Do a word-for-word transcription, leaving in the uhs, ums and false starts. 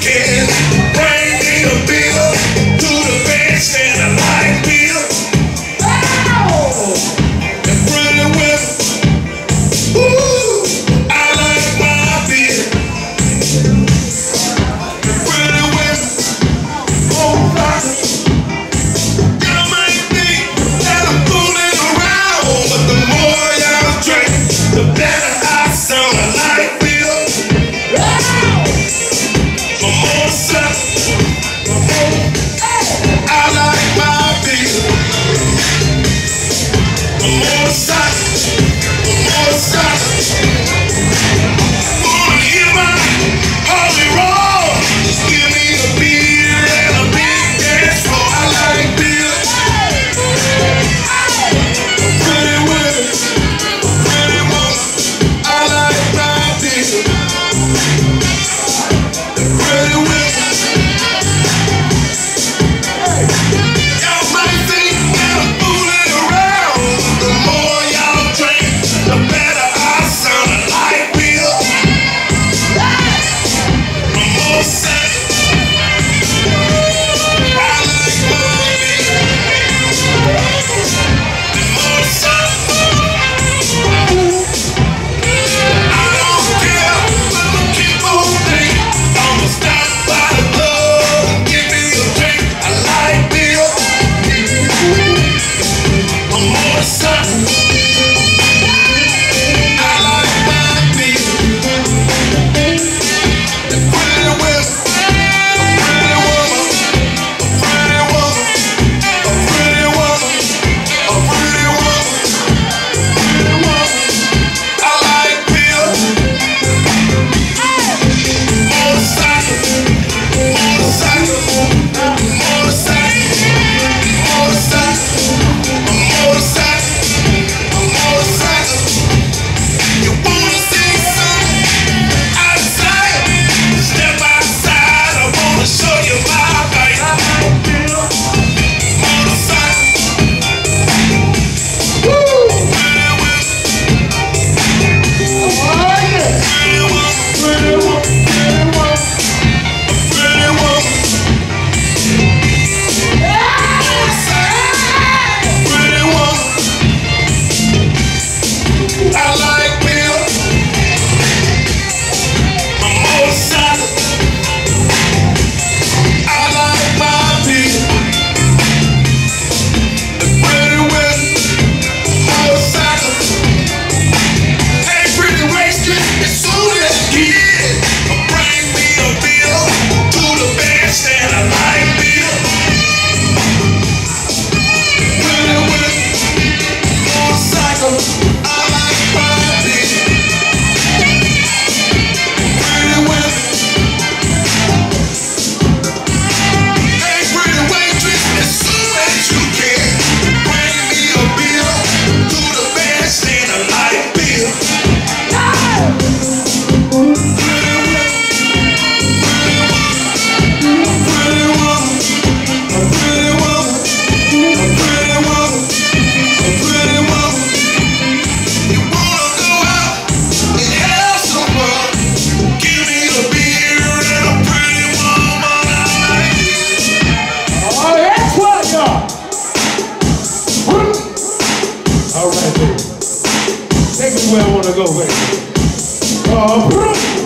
can. Bring me a bill to the bench and I like beer. Oh, and pretty women, ooh, I like my beer. And pretty women, oh, y'all might think that I'm fooling around, but the more y'all drink, the better I sound. I like beer. My more sex, I like my beer. My more sex, my more sex. Wanna hear my holy roll? Just give me a beer and a big dance floor. I like beer. Pretty women, pretty woman, I like my beer. Pretty women, y'all might think that I'm fooling around. The more y'all drink, the better I sound. I like beer. My more sex, I like my beer. The more sex, I don't care what the people think. I'ma stop by the club and give me a drink. I like beer. My more sex, I like my beer. The pretty women, a pretty woman, a pretty woman, a pretty woman, a pretty woman, pretty woman. I like beer. Motorcycle, motorcycle, motorcycle, motorcycle, a motorcycle, a motorcycle. You wanna see something outside? Step outside, I wanna show you my bike. Motorcycle, woo! Pretty women, pretty woman, pretty woman, pretty woman, a pretty woman. Motorcycle, pretty woman, I like beer. My motorcycle, I like my beer. The pretty women, motorcycle. Hey, pretty waitress, as soon as you get it, bring me a beer to the bench and I like beer. Pretty women, motorcycle, I like my beer. Pretty women, hey, pretty waitress, as soon as you can, bring me a beer to the bench and I like beer. Pretty women, pretty woman, pretty woman, a pretty woman, a pretty woman, a pretty woman. You wanna go out and have some fun? Give me a beer and a pretty woman. I like it. Oh, that's what, y'all. All right, baby. Take me where I want to go, baby. Oh,